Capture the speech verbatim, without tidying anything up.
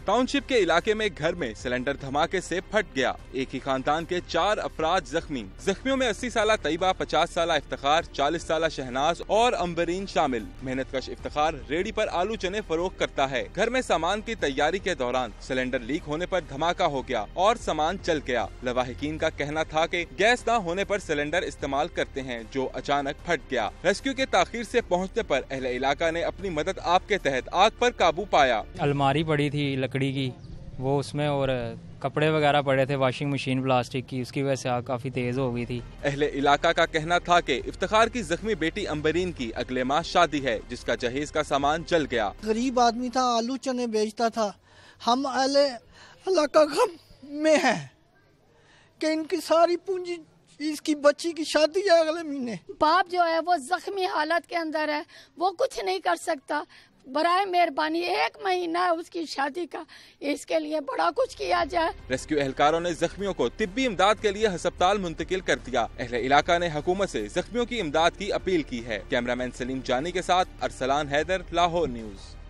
Town ship के इलाके में घर में सिलेंडर धमाके से फट गया। एक ही खानदान के चार अफराद जख्मी। जख्मियों में अस्सी साल तैयबा, पचास साल इफ्तिखार, चालीस साल शहनाज और अंबरीन शामिल। मेहनतकश इफ्तिखार रेडी पर आलू चने फरोख्त करता है। घर में सामान की तैयारी के दौरान सिलेंडर लीक होने पर धमाका हो गया और सामान जल गया। लवाहिकीन का कहना था कि गैस न होने पर सिलेंडर इस्तेमाल करते हैं, जो अचानक फट गया। रेस्क्यू के ताखीर से पहुंचने पर अहले इलाका ने अपनी मदद आप के तहत आग पर काबू पाया। अलमारी पड़ी थी लकड़ी की, वो उसमें और कपड़े वगैरह पड़े थे, वॉशिंग मशीन प्लास्टिक की, उसकी वजह से आग काफी तेज हो गई थी। अहले इलाका का कहना था कि इफ्तिखार की जख्मी बेटी अंबरीन की अगले माह शादी है, जिसका जहेज का सामान जल गया। गरीब आदमी था, आलू चने बेचता था। हम अहले इलाका गम में है कि इनकी सारी पूंजी, इसकी बच्ची की शादी है अगले महीने। बाप जो है वो जख्मी हालत के अंदर है, वो कुछ नहीं कर सकता। बराए मेहरबानी एक महीना है उसकी शादी का, इसके लिए बड़ा कुछ किया जाए। रेस्क्यू एहलकारों ने जख्मियों को तिब्बी इमदाद के लिए हस्पताल मुंतकिल कर दिया। अहले इलाका ने हुकूमत से जख्मियों की इमदाद की अपील की है। कैमरामैन सलीम जानी के साथ अरसलान हैदर, लाहौर न्यूज।